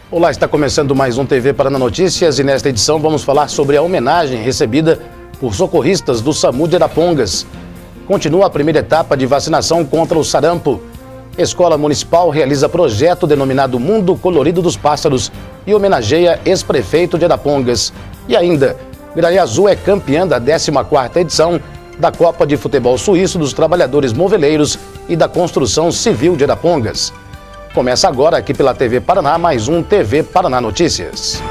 Olá, está começando mais um TV Paraná Notícias e nesta edição vamos falar sobre a homenagem recebida por socorristas do SAMU de Arapongas. Continua a primeira etapa de vacinação contra o sarampo. Escola Municipal realiza projeto denominado Mundo Colorido dos Pássaros e homenageia ex-prefeito de Arapongas. E ainda, Graia Azul é campeã da 14ª edição da Copa de Futebol Suíço dos Trabalhadores Moveleiros e da Construção Civil de Arapongas. Começa agora aqui pela TV Paraná mais um TV Paraná Notícias.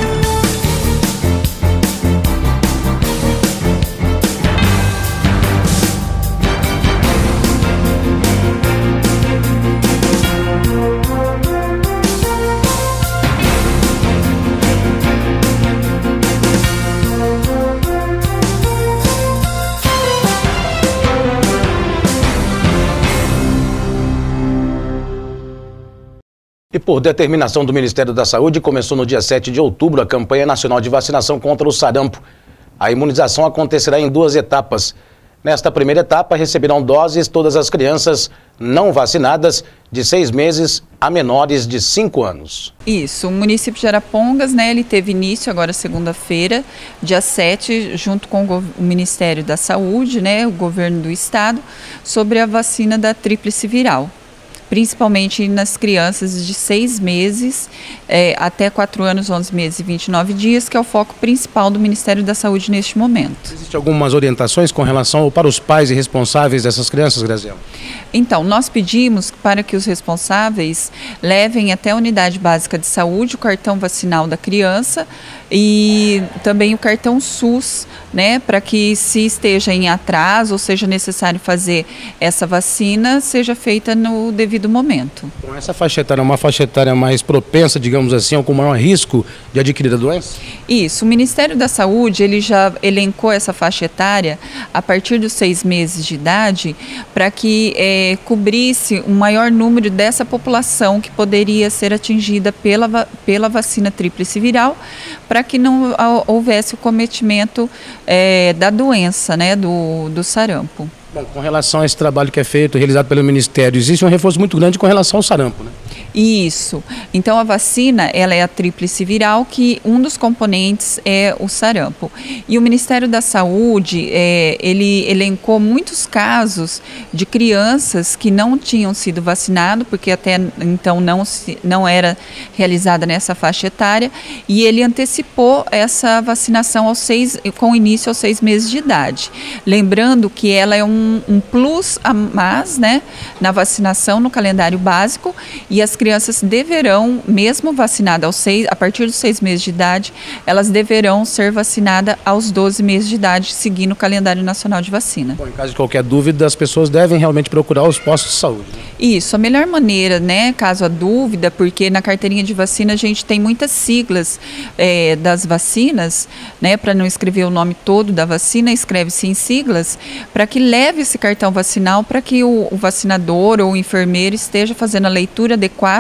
E por determinação do Ministério da Saúde, começou no dia 7 de outubro a campanha nacional de vacinação contra o sarampo. A imunização acontecerá em 2 etapas. Nesta primeira etapa, receberão doses todas as crianças não vacinadas de 6 meses a menores de 5 anos. Isso, o município de Arapongas, ele teve início agora segunda-feira, dia 7, junto com o Ministério da Saúde, o governo do estado, sobre a vacina da tríplice viral. Principalmente nas crianças de 6 meses até 4 anos, 11 meses e 29 dias, que é o foco principal do Ministério da Saúde neste momento. Existem algumas orientações com relação para os pais e responsáveis dessas crianças, Graziela? Então, nós pedimos para que os responsáveis levem até a unidade básica de saúde o cartão vacinal da criança e também o cartão SUS, para que se esteja em atraso ou seja necessário fazer essa vacina, seja feita no devido momento. Então, essa faixa etária é uma faixa etária mais propensa, digamos assim, ou com maior risco de adquirir a doença? Isso, o Ministério da Saúde ele já elencou essa faixa etária a partir dos 6 meses de idade para que cobrisse um maior número dessa população que poderia ser atingida pela vacina tríplice viral, para que não houvesse o cometimento da doença, do sarampo. Bom, com relação a esse trabalho que é feito, realizado pelo Ministério, existe um reforço muito grande com relação ao sarampo, né? Isso. Então, a vacina, ela é a tríplice viral, que um dos componentes é o sarampo. E o Ministério da Saúde, ele elencou muitos casos de crianças que não tinham sido vacinadas, porque até então não era realizada nessa faixa etária, e ele antecipou essa vacinação com início aos 6 meses de idade. Lembrando que ela é um plus a mais, na vacinação no calendário básico, e as crianças deverão, mesmo vacinadas a partir dos 6 meses de idade, elas deverão ser vacinadas aos 12 meses de idade, seguindo o calendário nacional de vacina. Bom, em caso de qualquer dúvida, as pessoas devem realmente procurar os postos de saúde. Isso, a melhor maneira, caso a dúvida, porque na carteirinha de vacina a gente tem muitas siglas das vacinas, para não escrever o nome todo da vacina, escreve-se em siglas, para que leve esse cartão vacinal para que o vacinador ou o enfermeiro esteja fazendo a leitura adequada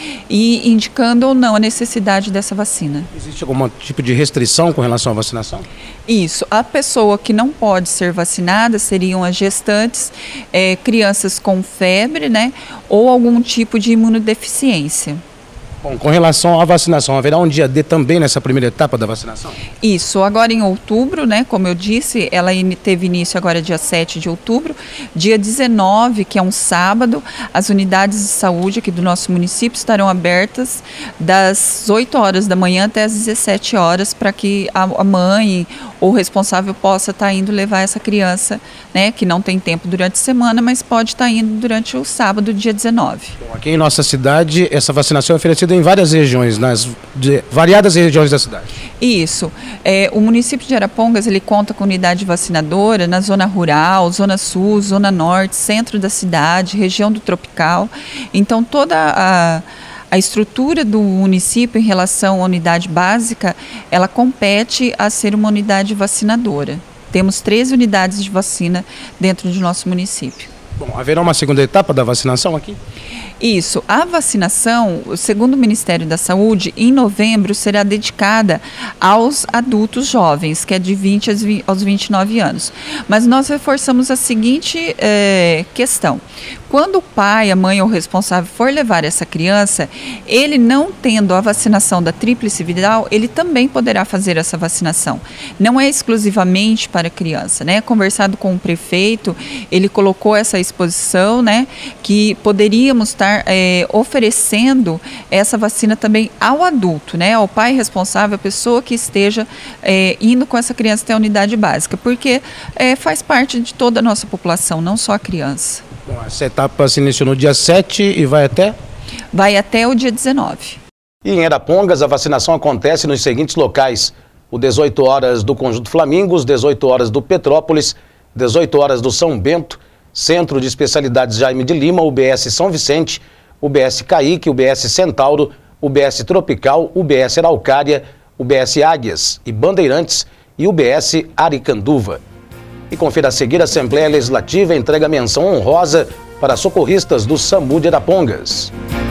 e indicando ou não a necessidade dessa vacina. Existe algum tipo de restrição com relação à vacinação? Isso. A pessoa que não pode ser vacinada seriam as gestantes, crianças com febre, ou algum tipo de imunodeficiência. Bom, com relação à vacinação, haverá um dia D também nessa primeira etapa da vacinação? Isso, agora em outubro, como eu disse, ela teve início agora dia 7 de outubro, dia 19, que é um sábado, as unidades de saúde aqui do nosso município estarão abertas das 8 horas da manhã até as 17 horas, para que a mãe ou o responsável possa estar indo levar essa criança, que não tem tempo durante a semana, mas pode estar indo durante o sábado, dia 19. Bom, aqui em nossa cidade, essa vacinação é oferecida em várias regiões, nas variadas regiões da cidade. Isso. O município de Arapongas, ele conta com unidade vacinadora na zona rural, zona sul, zona norte, centro da cidade, região do tropical. Então, toda a estrutura do município em relação à unidade básica, ela compete a ser uma unidade vacinadora. Temos 13 unidades de vacina dentro do nosso município. Bom, haverá uma segunda etapa da vacinação aqui? Isso. A vacinação, segundo o Ministério da Saúde, em novembro será dedicada aos adultos jovens, que é de 20 aos 29 anos. Mas nós reforçamos a seguinte questão. Quando o pai, a mãe ou o responsável for levar essa criança, ele não tendo a vacinação da tríplice viral, ele também poderá fazer essa vacinação. Não é exclusivamente para criança, né? Conversado com o prefeito, ele colocou essa exposição, né? Que poderíamos estar oferecendo essa vacina também ao adulto, né? Ao pai responsável, a pessoa que esteja indo com essa criança até a unidade básica, porque faz parte de toda a nossa população, não só a criança. Bom, essa etapa se iniciou no dia 7 e vai até? Vai até o dia 19. E em Arapongas, a vacinação acontece nos seguintes locais: o 18 horas do Conjunto Flamingos, 18 horas do Petrópolis, 18 horas do São Bento, Centro de Especialidades Jaime de Lima, UBS São Vicente, UBS Caique, UBS Centauro, UBS Tropical, UBS Araucária, UBS Águias e Bandeirantes e UBS Aricanduva. E confira a seguir: a Assembleia Legislativa entrega menção honrosa para socorristas do SAMU de Arapongas.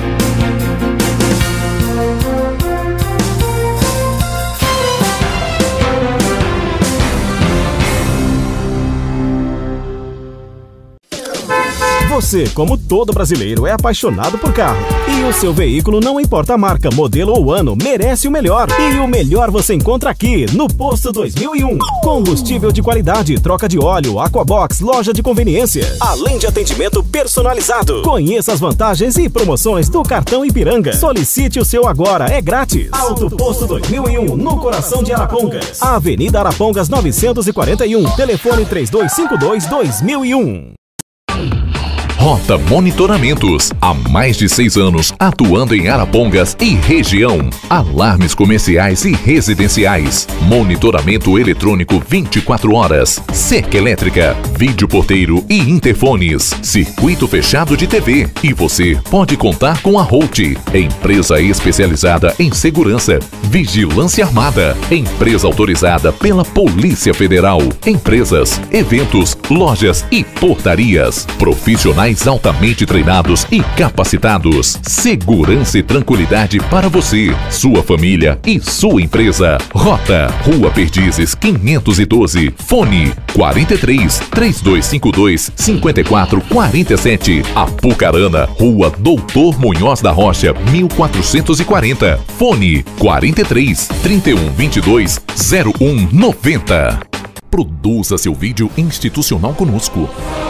Você, como todo brasileiro, é apaixonado por carro. E o seu veículo, não importa a marca, modelo ou ano, merece o melhor. E o melhor você encontra aqui, no Posto 2001. Combustível de qualidade, troca de óleo, Aquabox, loja de conveniência. Além de atendimento personalizado. Conheça as vantagens e promoções do cartão Ipiranga. Solicite o seu agora, é grátis. Auto Posto 2001, no coração de Arapongas. Avenida Arapongas 941, telefone 3252-2001. Rota Monitoramentos, há mais de 6 anos atuando em Arapongas e região. Alarmes comerciais e residenciais. Monitoramento eletrônico 24 horas. Cerca elétrica, vídeo porteiro e interfones. Circuito fechado de TV. E você pode contar com a Holt, empresa especializada em segurança. Vigilância Armada, empresa autorizada pela Polícia Federal. Empresas, eventos, lojas e portarias. Profissionais altamente treinados e capacitados. Segurança e tranquilidade para você, sua família e sua empresa. Rota, Rua Perdizes 512, fone 43 3252 5447. Apucarana, Rua Doutor Munhoz da Rocha 1440, fone 43 3122 0190. Produza seu vídeo institucional conosco.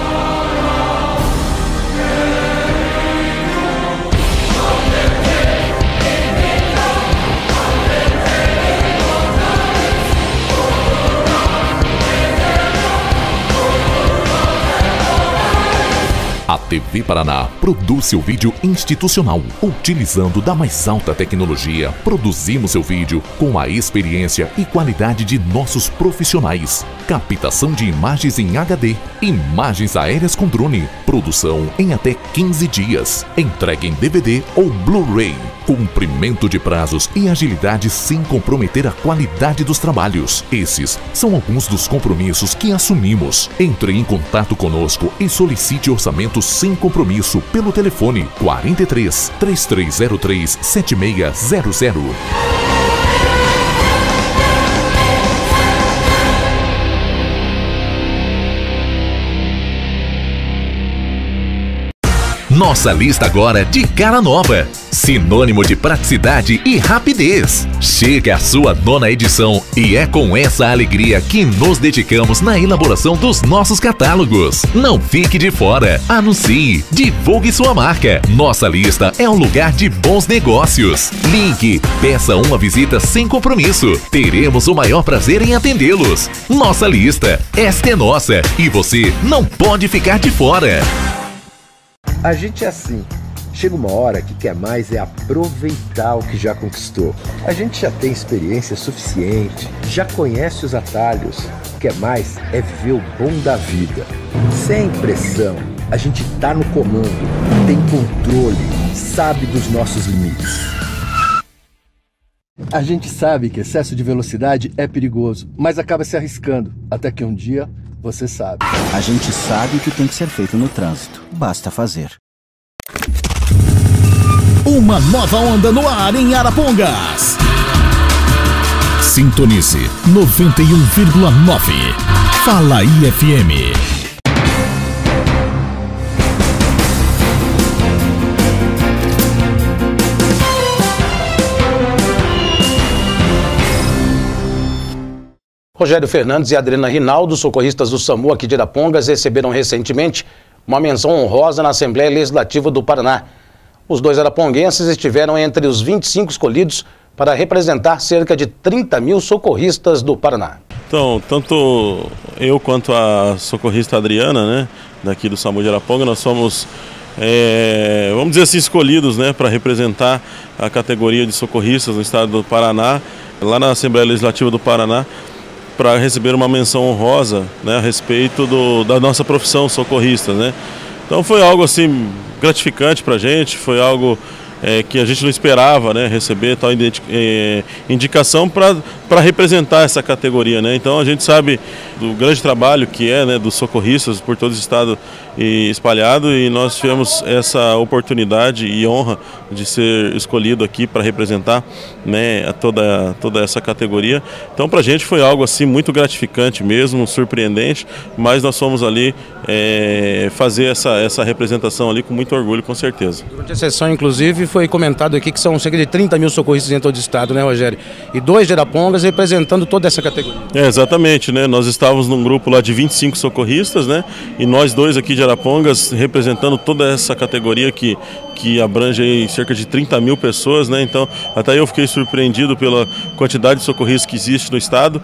A TV Paraná produz seu vídeo institucional. Utilizando da mais alta tecnologia, produzimos seu vídeo com a experiência e qualidade de nossos profissionais. Captação de imagens em HD, imagens aéreas com drone, produção em até 15 dias, entrega em DVD ou Blu-ray, cumprimento de prazos e agilidade sem comprometer a qualidade dos trabalhos. Esses são alguns dos compromissos que assumimos. Entre em contato conosco e solicite orçamento sem compromisso pelo telefone 43 3303 7600. Nossa lista agora de cara nova, sinônimo de praticidade e rapidez. Chega a sua 9ª edição e é com essa alegria que nos dedicamos na elaboração dos nossos catálogos. Não fique de fora, anuncie, divulgue sua marca. Nossa lista é um lugar de bons negócios. Ligue, peça uma visita sem compromisso. Teremos o maior prazer em atendê-los. Nossa lista, esta é nossa e você não pode ficar de fora. A gente é assim, chega uma hora que quer mais é aproveitar o que já conquistou. A gente já tem experiência suficiente, já conhece os atalhos, quer mais é viver o bom da vida. Sem pressão, a gente tá no comando, tem controle, sabe dos nossos limites. A gente sabe que excesso de velocidade é perigoso, mas acaba se arriscando, até que um dia você sabe. A gente sabe o que tem que ser feito no trânsito, basta fazer. Uma nova onda no ar em Arapongas. Sintonize 91,9. Fala IFM. Rogério Fernandes e Adriana Rinaldo, socorristas do SAMU aqui de Arapongas, receberam recentemente uma menção honrosa na Assembleia Legislativa do Paraná. Os dois araponguenses estiveram entre os 25 escolhidos para representar cerca de 30 mil socorristas do Paraná. Então, tanto eu quanto a socorrista Adriana, né, daqui do SAMU de Arapongas, nós somos, vamos dizer assim, escolhidos, né, para representar a categoria de socorristas no estado do Paraná, lá na Assembleia Legislativa do Paraná, para receber uma menção honrosa, né, a respeito da nossa profissão socorrista, né. Então foi algo assim gratificante para a gente, foi algo que a gente não esperava, né, receber tal indicação para representar essa categoria, né. Então a gente sabe do grande trabalho que é, né, dos socorristas por todo o estado espalhado, e nós tivemos essa oportunidade e honra de ser escolhido aqui para representar, né, toda essa categoria. Então para a gente foi algo assim muito gratificante mesmo, surpreendente, mas nós fomos ali fazer essa representação ali com muito orgulho, com certeza. Durante a sessão, inclusive, foi comentado aqui que são cerca de 30 mil socorristas em todo o estado, né, Rogério? E 2 de Arapongas representando toda essa categoria. Exatamente, né? Nós estávamos num grupo lá de 25 socorristas, né? E nós 2 aqui de Arapongas representando toda essa categoria que abrange aí cerca de 30 mil pessoas, né? Então, até eu fiquei surpreendido pela quantidade de socorristas que existe no estado.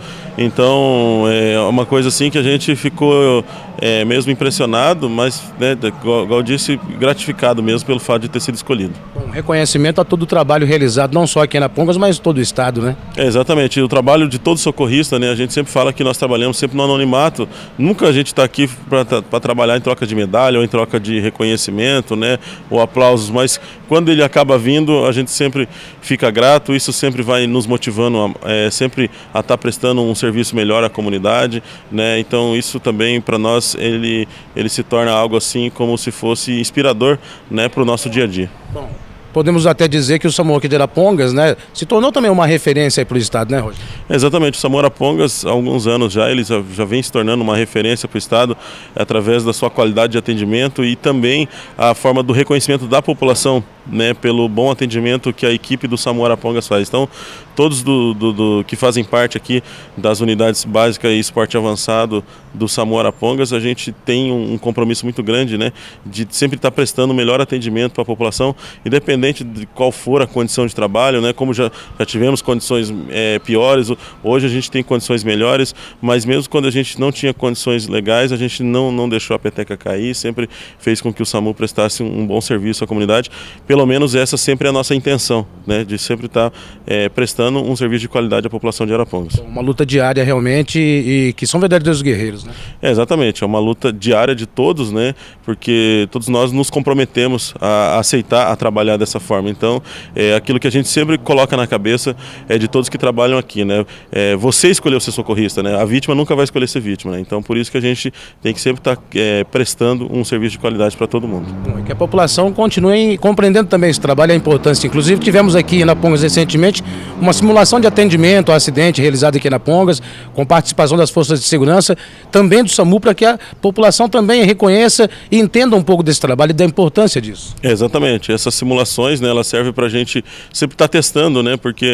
Então, é uma coisa assim que a gente ficou mesmo impressionado, mas, né, igual eu disse, gratificado mesmo pelo fato de ter sido escolhido. Bom, reconhecimento a todo o trabalho realizado, não só aqui em Arapongas, mas em todo o estado, né? Exatamente, o trabalho de todo socorrista, né? A gente sempre fala que nós trabalhamos sempre no anonimato, nunca a gente está aqui para trabalhar em troca de medalha ou em troca de reconhecimento, né, ou aplausos, mas quando ele acaba vindo, a gente sempre fica grato, isso sempre vai nos motivando sempre a estar prestando um serviço melhor à comunidade, né? Então isso também para nós ele se torna algo assim como se fosse inspirador, né, para o nosso dia a dia. Bom, podemos até dizer que o SAMU aqui de Arapongas, né, se tornou também uma referência para o estado, né, Rogério? Exatamente, o SAMU Arapongas, há alguns anos ele já vem se tornando uma referência para o estado através da sua qualidade de atendimento e também a forma do reconhecimento da população, né, pelo bom atendimento que a equipe do SAMU Arapongas faz. Então, todos que fazem parte aqui das unidades básicas e esporte avançado do SAMU Arapongas, a gente tem um compromisso muito grande, né, de sempre estar prestando o melhor atendimento para a população, independente de qual for a condição de trabalho, né, como já tivemos condições piores, hoje a gente tem condições melhores, mas mesmo quando a gente não tinha condições legais, a gente não deixou a peteca cair, sempre fez com que o SAMU prestasse um bom serviço à comunidade. Pelo menos essa sempre é a nossa intenção, né, de sempre estar prestando um serviço de qualidade à população de Arapongas. Uma luta diária realmente e que são verdadeiros guerreiros, né? Exatamente, é uma luta diária de todos, né, porque todos nós nos comprometemos a aceitar, a trabalhar dessa forma. Então, aquilo que a gente sempre coloca na cabeça de todos que trabalham aqui, né, você escolheu ser socorrista, né, a vítima nunca vai escolher ser vítima, né, então por isso que a gente tem que sempre estar prestando um serviço de qualidade para todo mundo. Bom, e que a população continue compreendendo também esse trabalho e a importância. Inclusive tivemos aqui em Arapongas recentemente uma simulação de atendimento ao acidente realizada aqui em Arapongas, com participação das forças de segurança, também do SAMU, para que a população também reconheça e entenda um pouco desse trabalho e da importância disso. Exatamente, essas simulações, né, elas servem para a gente sempre estar testando, né, porque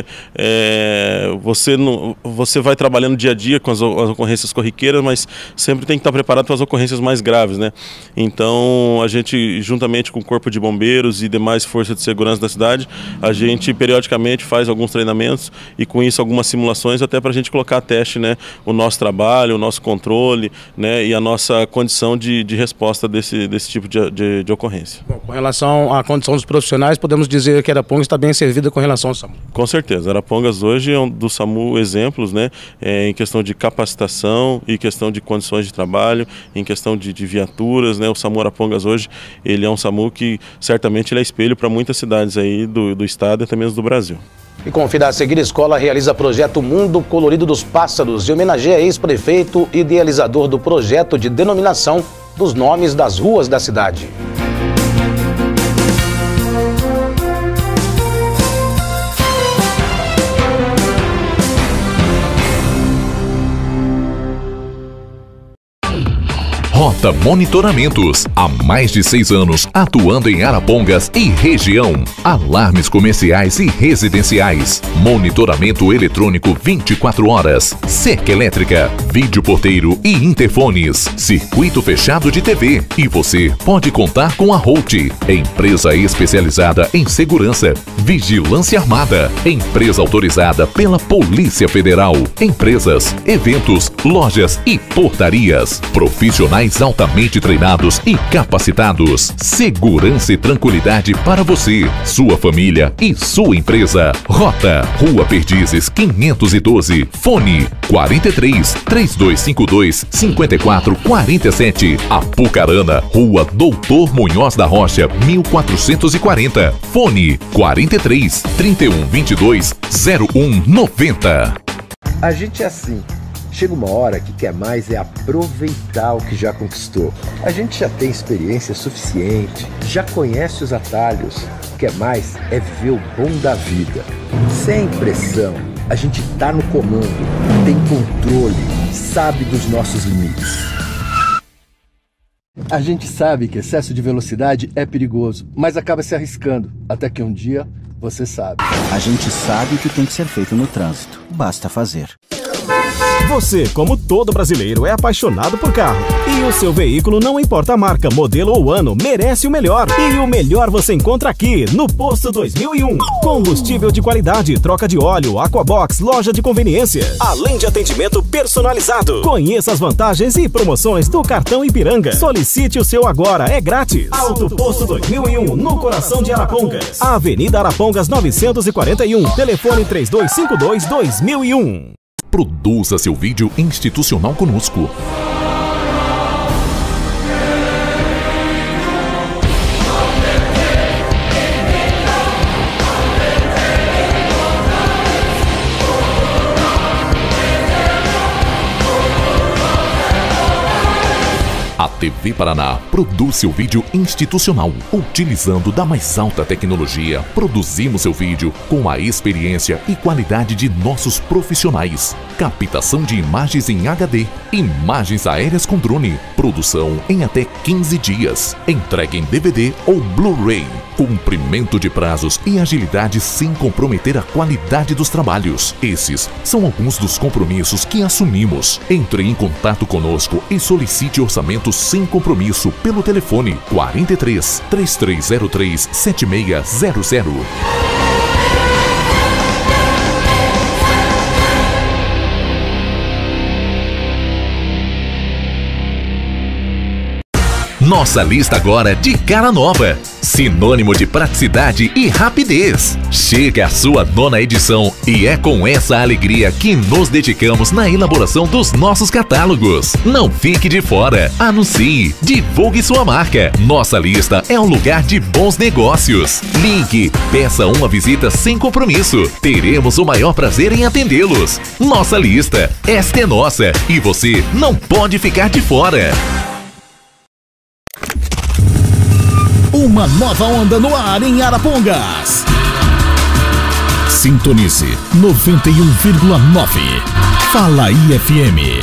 você vai trabalhando dia a dia com as ocorrências corriqueiras, mas sempre tem que estar preparado para as ocorrências mais graves, né. Então a gente, juntamente com o Corpo de Bombeiros e demais forças de segurança da cidade, a gente periodicamente faz alguns treinamentos e com isso algumas simulações até para a gente colocar a teste, né, o nosso trabalho, o nosso controle, né, e a nossa condição de resposta desse tipo de ocorrência. Bom, com relação à condição dos profissionais, podemos dizer que Arapongas está bem servida com relação ao SAMU. Com certeza, Arapongas hoje é um do SAMU exemplos, né, em questão de capacitação e questão de condições de trabalho, em questão de viaturas, né, o SAMU Arapongas hoje, ele é um SAMU que certamente ele é espelho para muitas cidades aí do estado e até mesmo do Brasil. E confira a seguir, a escola realiza projeto Mundo Colorido dos Pássaros e homenageia ex-prefeito e idealizador do projeto de denominação dos nomes das ruas da cidade. Rota Monitoramentos, há mais de 6 anos atuando em Arapongas e região. Alarmes comerciais e residenciais. Monitoramento eletrônico 24 horas. Cerca elétrica, vídeo porteiro e interfones. Circuito fechado de TV. E você pode contar com a Holt, empresa especializada em segurança, vigilância armada, empresa autorizada pela Polícia Federal. Empresas, eventos, lojas e portarias. Profissionais altamente treinados e capacitados. Segurança e tranquilidade para você, sua família e sua empresa. Rota, Rua Perdizes 512, fone 43 3252 5447. Apucarana, Rua Doutor Munhoz da Rocha 1440, fone 43 3122 0190. A gente é assim. Chega uma hora que quer mais é aproveitar o que já conquistou. A gente já tem experiência suficiente, já conhece os atalhos. Quer mais é viver o bom da vida. Sem pressão, a gente tá no comando, tem controle, sabe dos nossos limites. A gente sabe que excesso de velocidade é perigoso, mas acaba se arriscando, até que um dia você sabe. A gente sabe o que tem que ser feito no trânsito, basta fazer. Você, como todo brasileiro, é apaixonado por carro. E o seu veículo, não importa a marca, modelo ou ano, merece o melhor. E o melhor você encontra aqui, no Posto 2001. Combustível de qualidade, troca de óleo, Aquabox, loja de conveniência. Além de atendimento personalizado. Conheça as vantagens e promoções do cartão Ipiranga. Solicite o seu agora, é grátis. Auto Posto 2001, no coração de Arapongas. Avenida Arapongas 941, telefone 3252-2001. Produza seu vídeo institucional conosco. A TV Paraná produz seu vídeo institucional. Utilizando da mais alta tecnologia, produzimos seu vídeo com a experiência e qualidade de nossos profissionais. Captação de imagens em HD, imagens aéreas com drone, produção em até 15 dias, entrega em DVD ou Blu-ray, cumprimento de prazos e agilidade sem comprometer a qualidade dos trabalhos. Esses são alguns dos compromissos que assumimos. Entre em contato conosco e solicite orçamento sem compromisso pelo telefone 43 3303 7600. Nossa lista agora de cara nova, sinônimo de praticidade e rapidez. Chega a sua 9ª edição e é com essa alegria que nos dedicamos na elaboração dos nossos catálogos. Não fique de fora, anuncie, divulgue sua marca. Nossa lista é um lugar de bons negócios. Ligue, peça uma visita sem compromisso. Teremos o maior prazer em atendê-los. Nossa lista, esta é nossa e você não pode ficar de fora. Uma nova onda no ar em Arapongas. Sintonize 91,9. Fala aí FM.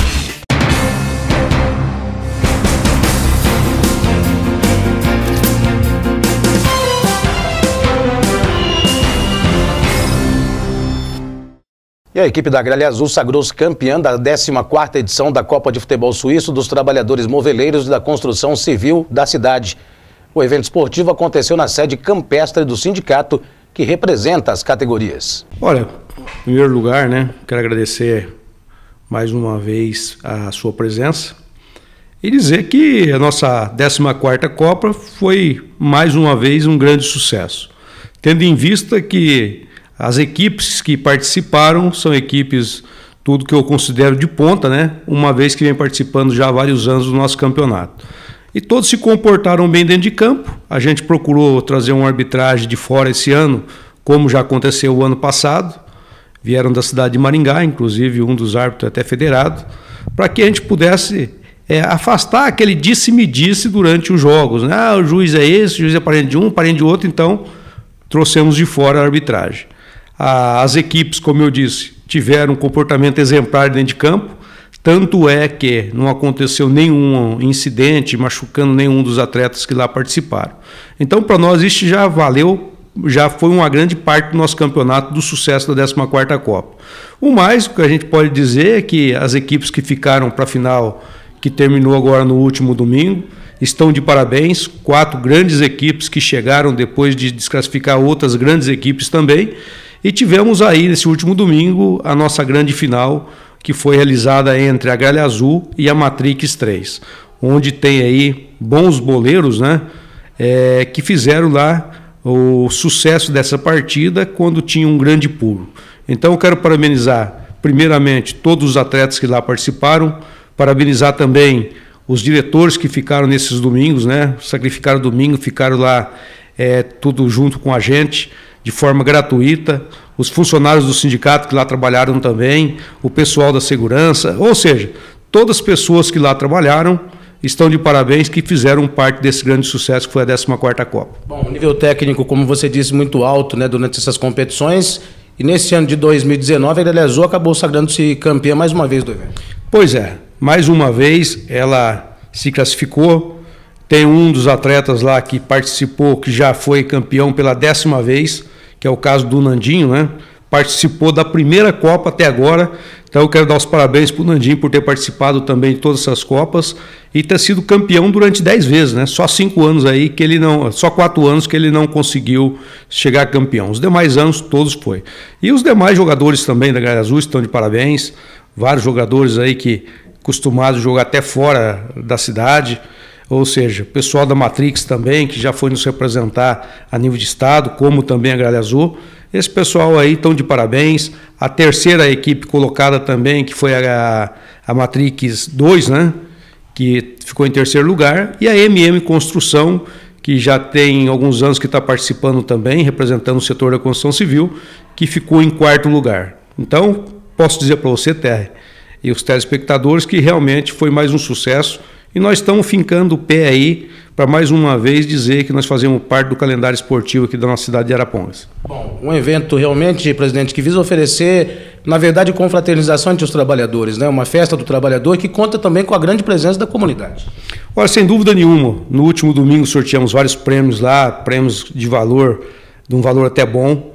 E a equipe da Gralha Azul sagrou-se campeã da 14ª edição da Copa de Futebol Suíço dos Trabalhadores Moveleiros e da Construção Civil da cidade. O evento esportivo aconteceu na sede campestre do sindicato, que representa as categorias. Olha, em primeiro lugar, quero agradecer mais uma vez a sua presença e dizer que a nossa 14ª Copa foi mais uma vez um grande sucesso, tendo em vista que as equipes que participaram são equipes, tudo que eu considero de ponta, uma vez que vem participando já há vários anos do nosso campeonato. E todos se comportaram bem dentro de campo. A gente procurou trazer uma arbitragem de fora esse ano, como já aconteceu o ano passado. Vieram da cidade de Maringá, inclusive um dos árbitros até federado, para que a gente pudesse afastar aquele disse-me-disse durante os jogos. O juiz é esse, o juiz é parente de um, parente de outro, então trouxemos de fora a arbitragem. As equipes, como eu disse, tiveram um comportamento exemplar dentro de campo, Tanto é que não aconteceu nenhum incidente machucando nenhum dos atletas que lá participaram. Então, para nós, isso já valeu, já foi uma grande parte do nosso campeonato, do sucesso da 14ª Copa. O mais que a gente pode dizer é que as equipes que ficaram para a final, que terminou agora no último domingo, estão de parabéns. 4 grandes equipes que chegaram depois de desclassificar outras grandes equipes também. E tivemos aí, nesse último domingo, a nossa grande final, que foi realizada entre a Gralha Azul e a Matrix 3, onde tem aí bons boleiros, né, que fizeram lá o sucesso dessa partida quando tinha um grande pulo. Então eu quero parabenizar, primeiramente, todos os atletas que lá participaram, parabenizar também os diretores que ficaram nesses domingos, né, sacrificaram domingo, ficaram lá tudo junto com a gente, de forma gratuita, os funcionários do sindicato que lá trabalharam também, o pessoal da segurança, ou seja, todas as pessoas que lá trabalharam estão de parabéns, que fizeram parte desse grande sucesso que foi a 14ª Copa. Bom, o nível técnico, como você disse, muito alto, né, durante essas competições, e nesse ano de 2019 a Gralha Azul acabou sagrando-se campeã mais uma vez do evento. Pois é, mais uma vez ela se classificou. Tem um dos atletas lá que participou, que já foi campeão pela 10ª vez, que é o caso do Nandinho, né? Participou da primeira Copa até agora. Então eu quero dar os parabéns para o Nandinho por ter participado também de todas essas Copas e ter sido campeão durante 10 vezes, né? Só 5 anos aí que ele não, só 4 anos que ele não conseguiu chegar a campeão. Os demais anos todos foi. E os demais jogadores também da Gralha Azul estão de parabéns. Vários jogadores aí que acostumados a jogar até fora da cidade. Ou seja, o pessoal da Matrix também, que já foi nos representar a nível de estado, como também a Gralha Azul. Esse pessoal aí estão de parabéns. A terceira equipe colocada também, que foi a Matrix 2, né, que ficou em terceiro lugar. E a MM Construção, que já tem alguns anos que está participando também, representando o setor da construção civil, que ficou em 4º lugar. Então, posso dizer para você, Terry, e os telespectadores, que realmente foi mais um sucesso. E nós estamos fincando o pé aí para mais uma vez dizer que nós fazemos parte do calendário esportivo aqui da nossa cidade de Arapongas. Bom, um evento realmente, presidente, que visa oferecer, na verdade, confraternização entre os trabalhadores, né? Uma festa do trabalhador que conta também com a grande presença da comunidade. Olha, sem dúvida nenhuma, no último domingo sorteamos vários prêmios lá, prêmios de valor, de um valor até bom.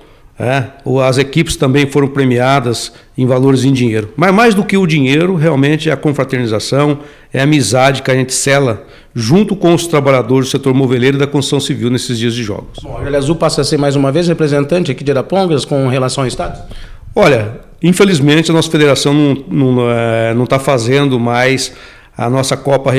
As equipes também foram premiadas em valores em dinheiro. Mas mais do que o dinheiro, realmente é a confraternização, é a amizade que a gente sela junto com os trabalhadores do setor moveleiro e da construção civil nesses dias de jogos. Bom, a Gralha Azul passa a ser mais uma vez representante aqui de Arapongas com relação ao Estado? Olha, infelizmente a nossa federação não está fazendo mais a nossa Copa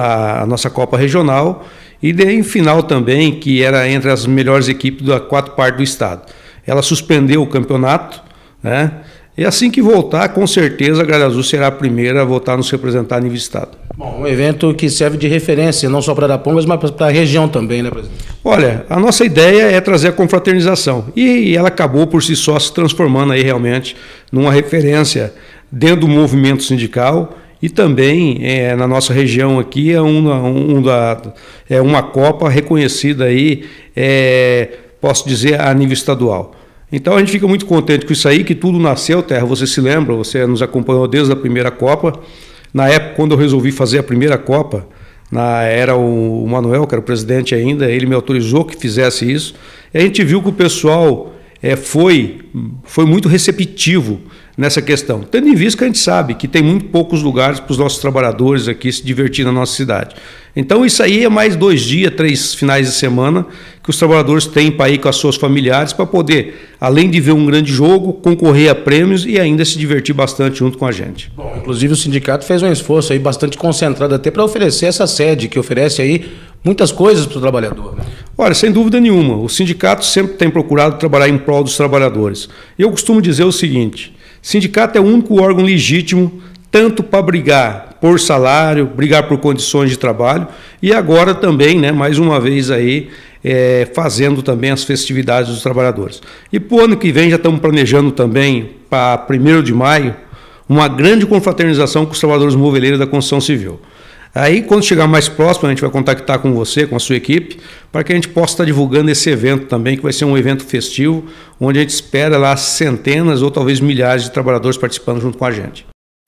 Regional, e em final também, que era entre as melhores equipes da 4 partes do estado. Ela suspendeu o campeonato, né? E assim que voltar, com certeza a Gralha Azul será a primeira a voltar a nos representar a nível de estado. Bom, um evento que serve de referência, não só para Arapongas, mas para a região também, né, presidente? Olha, a nossa ideia é trazer a confraternização. E ela acabou por si só se transformando aí realmente numa referência dentro do movimento sindical. E também na nossa região aqui é uma Copa reconhecida aí, posso dizer, a nível estadual. Então a gente fica muito contente com isso aí, que tudo nasceu, Terra, você se lembra, você nos acompanhou desde a primeira Copa. Na época, quando eu resolvi fazer a primeira Copa, era o Manuel, que era o presidente ainda, ele me autorizou que fizesse isso. E a gente viu que o pessoal foi muito receptivo nessa questão, tendo em vista que a gente sabe que tem muito poucos lugares para os nossos trabalhadores aqui se divertir na nossa cidade. Então isso aí é mais 2 dias, 3 finais de semana que os trabalhadores têm para ir com as suas familiares para poder, além de ver um grande jogo, concorrer a prêmios e ainda se divertir bastante junto com a gente. Bom, inclusive o sindicato fez um esforço aí bastante concentrado até para oferecer essa sede que oferece aí muitas coisas para o trabalhador, né? Olha, sem dúvida nenhuma, o sindicato sempre tem procurado trabalhar em prol dos trabalhadores. Eu costumo dizer o seguinte: sindicato é o único órgão legítimo tanto para brigar por salário, brigar por condições de trabalho e agora também, né, mais uma vez aí, fazendo também as festividades dos trabalhadores. E para o ano que vem já estamos planejando também, para 1º de maio, uma grande confraternização com os trabalhadores moveleiros da construção civil. Aí, quando chegar mais próximo, a gente vai contactar com você, com a sua equipe, para que a gente possa estar divulgando esse evento também, que vai ser um evento festivo, onde a gente espera lá centenas ou talvez milhares de trabalhadores participando junto com a gente.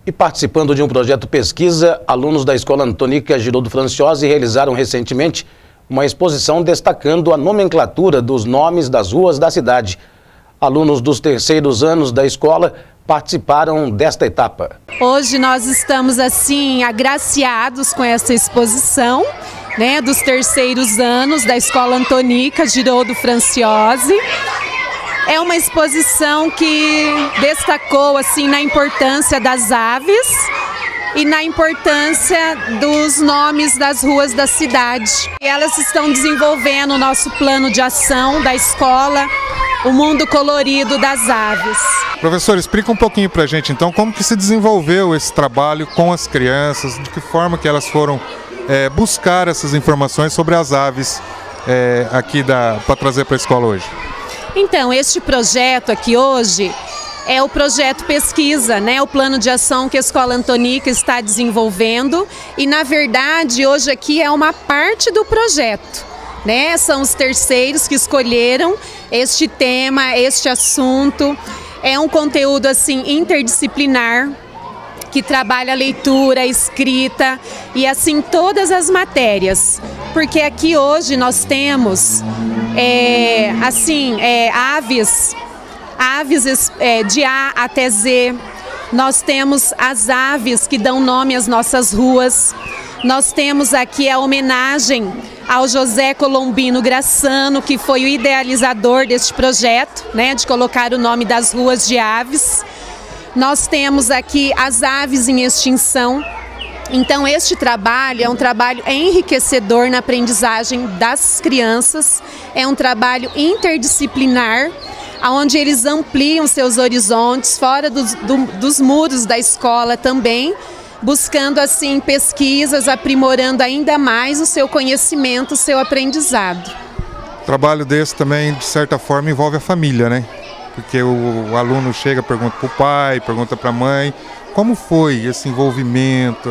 E participando de um projeto pesquisa, alunos da Escola Antônica Giroldo Franciosi realizaram recentemente uma exposição destacando a nomenclatura dos nomes das ruas da cidade. Alunos dos terceiros anos da escola participaram desta etapa. Hoje nós estamos assim agraciados com essa exposição, né, dos terceiros anos da Escola Antônica Giroldo Franciosi. É uma exposição que destacou assim na importância das aves e na importância dos nomes das ruas da cidade. E elas estão desenvolvendo o nosso plano de ação da escola, o mundo colorido das aves. Professor, explica um pouquinho pra gente então como que se desenvolveu esse trabalho com as crianças, de que forma que elas foram buscar essas informações sobre as aves aqui para trazer para a escola hoje. Então, este projeto aqui hoje é o projeto pesquisa, né? O plano de ação que a Escola Antônica está desenvolvendo e, na verdade, hoje aqui é uma parte do projeto, né? São os terceiros que escolheram este tema, este assunto. É um conteúdo, assim, interdisciplinar, que trabalha a leitura, a escrita e, assim, todas as matérias. Porque aqui hoje nós temos, aves de A até Z. Nós temos as aves que dão nome às nossas ruas. Nós temos aqui a homenagem ao José Colombino Graçano, que foi o idealizador deste projeto, né, de colocar o nome das ruas de aves. Nós temos aqui as aves em extinção. Então, este trabalho é um trabalho enriquecedor na aprendizagem das crianças, é um trabalho interdisciplinar, onde eles ampliam seus horizontes fora dos muros da escola também, buscando assim pesquisas, aprimorando ainda mais o seu conhecimento, o seu aprendizado. Trabalho desse também, de certa forma, envolve a família, né? Porque o aluno chega, pergunta para o pai, pergunta para a mãe. Como foi esse envolvimento,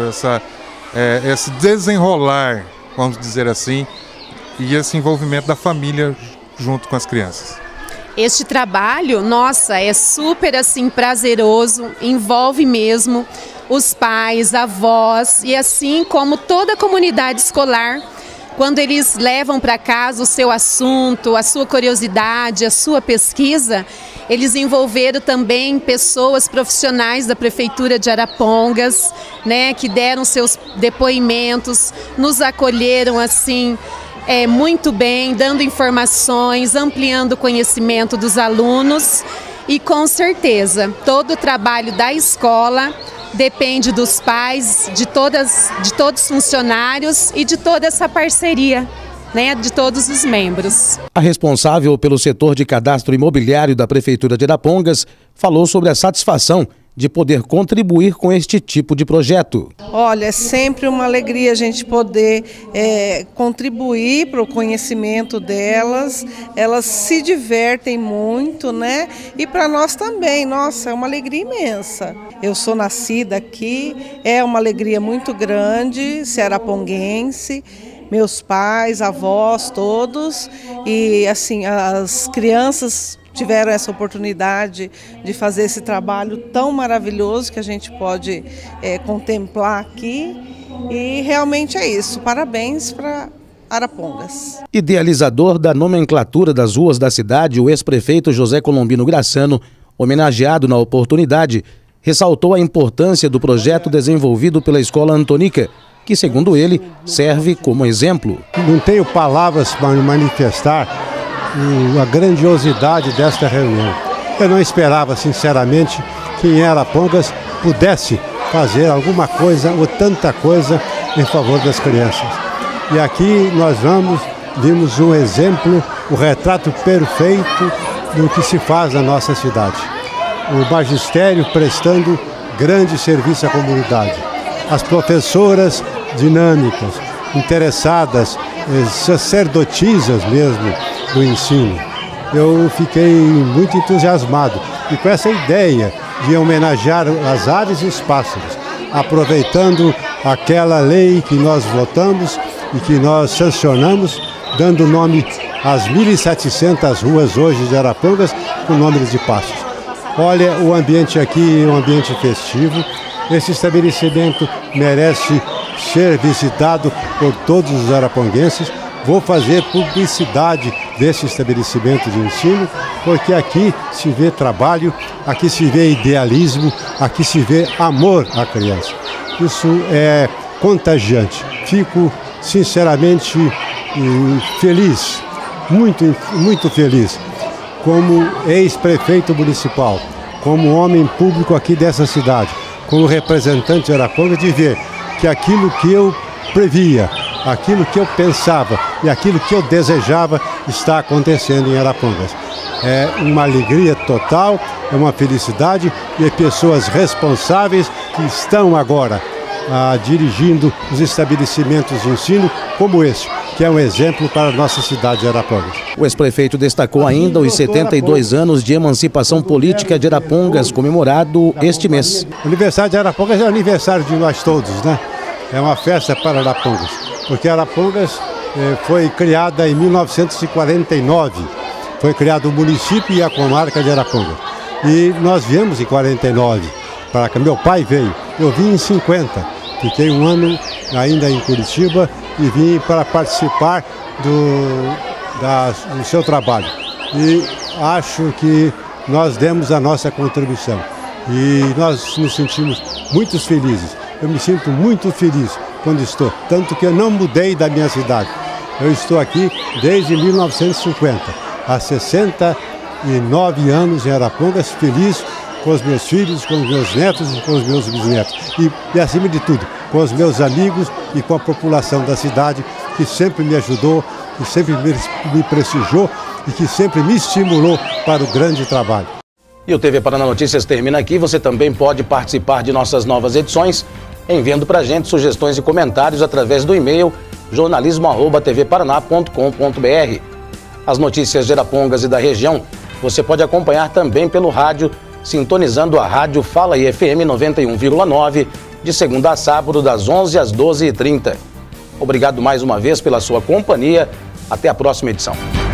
esse desenrolar, vamos dizer assim, e esse envolvimento da família junto com as crianças? Este trabalho, nossa, é super assim prazeroso, envolve mesmo os pais, avós e assim como toda a comunidade escolar, quando eles levam para casa o seu assunto, a sua curiosidade, a sua pesquisa, eles envolveram também pessoas profissionais da Prefeitura de Arapongas, né, que deram seus depoimentos, nos acolheram assim muito bem, dando informações, ampliando o conhecimento dos alunos e com certeza todo o trabalho da escola depende dos pais, de todos os funcionários e de toda essa parceria, né, de todos os membros. A responsável pelo setor de cadastro imobiliário da Prefeitura de Arapongas falou sobre a satisfação de poder contribuir com este tipo de projeto. Olha, é sempre uma alegria a gente poder contribuir para o conhecimento delas, elas se divertem muito, né? E para nós também, nossa, é uma alegria imensa. Eu sou nascida aqui, é uma alegria muito grande ser araponguense, meus pais, avós, todos, e assim, as crianças tiveram essa oportunidade de fazer esse trabalho tão maravilhoso que a gente pode contemplar aqui e realmente é isso, parabéns para Arapongas. Idealizador da nomenclatura das ruas da cidade, o ex-prefeito José Colombino Graçano, homenageado na oportunidade, ressaltou a importância do projeto desenvolvido pela Escola Antônica, que, segundo ele, serve como exemplo. Não tenho palavras para manifestar a grandiosidade desta reunião. Eu não esperava, sinceramente, que em Arapongas pudesse fazer alguma coisa ou tanta coisa em favor das crianças. E aqui nós vimos um exemplo, o retrato perfeito do que se faz na nossa cidade. O magistério prestando grande serviço à comunidade. As professoras dinâmicas, interessadas, sacerdotisas mesmo do ensino. Eu fiquei muito entusiasmado e com essa ideia de homenagear as aves e os pássaros, aproveitando aquela lei que nós votamos e que nós sancionamos, dando nome às 1.700 ruas hoje de Arapongas com nomes de pássaros. Olha, o ambiente aqui é um ambiente festivo, Esse estabelecimento merece ser visitado por todos os araponguenses. Vou fazer publicidade desse estabelecimento de ensino, porque aqui se vê trabalho, aqui se vê idealismo, aqui se vê amor à criança. Isso é contagiante. Fico sinceramente feliz, muito feliz, como ex-prefeito municipal, como homem público aqui dessa cidade, como representante de Arapongas, de ver que aquilo que eu previa, aquilo que eu pensava e aquilo que eu desejava está acontecendo em Arapongas. É uma alegria total, é uma felicidade e pessoas responsáveis que estão agora dirigindo os estabelecimentos de ensino como esse, que é um exemplo para a nossa cidade de Arapongas. O ex-prefeito destacou ainda os 72 anos de emancipação política de Arapongas, comemorado este mês. O aniversário de Arapongas é o aniversário de nós todos, né? É uma festa para Arapongas, porque Arapongas foi criada em 1949, foi criado o município e a comarca de Arapongas. E nós viemos em 49 para cá, meu pai veio, eu vim em 50. Fiquei um ano ainda em Curitiba e vim para participar do seu trabalho. E acho que nós demos a nossa contribuição. E nós nos sentimos muito felizes. Eu me sinto muito feliz quando estou. Tanto que eu não mudei da minha cidade. Eu estou aqui desde 1950. Há 69 anos em Arapongas, feliz com os meus filhos, com os meus netos e com os meus bisnetos. E acima de tudo, com os meus amigos e com a população da cidade, que sempre me ajudou, que sempre me prestigiou e que sempre me estimulou para o grande trabalho. E o TV Paraná Notícias termina aqui. Você também pode participar de nossas novas edições, enviando para a gente sugestões e comentários através do e-mail jornalismo@tvparaná.com.br. As notícias de Arapongas e da região você pode acompanhar também pelo rádio, sintonizando a Rádio Fala aí FM 91,9, de segunda a sábado, das 11 às 12h30. Obrigado mais uma vez pela sua companhia. Até a próxima edição.